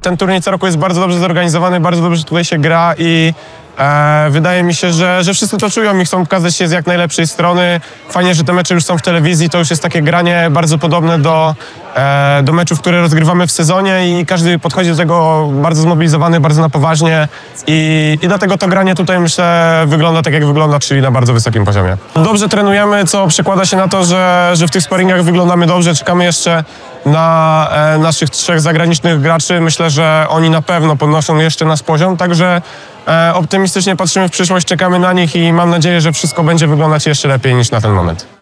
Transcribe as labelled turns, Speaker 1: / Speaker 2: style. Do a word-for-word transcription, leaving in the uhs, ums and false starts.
Speaker 1: ten turniej co roku jest bardzo dobrze zorganizowany, bardzo dobrze tutaj się gra i e, wydaje mi się, że, że wszyscy to czują i chcą pokazać się z jak najlepszej strony. Fajnie, że te mecze już są w telewizji, to już jest takie granie bardzo podobne do, e, do meczów, które rozgrywamy w sezonie i każdy podchodzi do tego bardzo zmobilizowany, bardzo na poważnie i, i dlatego to granie tutaj myślę wygląda tak jak wygląda, czyli na bardzo wysokim poziomie. Dobrze trenujemy, co przekłada się na to, że, że w tych sparingach wyglądamy dobrze, czekamy jeszcze na e, naszych trzech zagranicznych graczy. Myślę, że oni na pewno podnoszą jeszcze nas poziom, także e, optymistycznie patrzymy w przyszłość, czekamy na nich i mam nadzieję, że wszystko będzie wyglądać jeszcze lepiej niż na ten moment.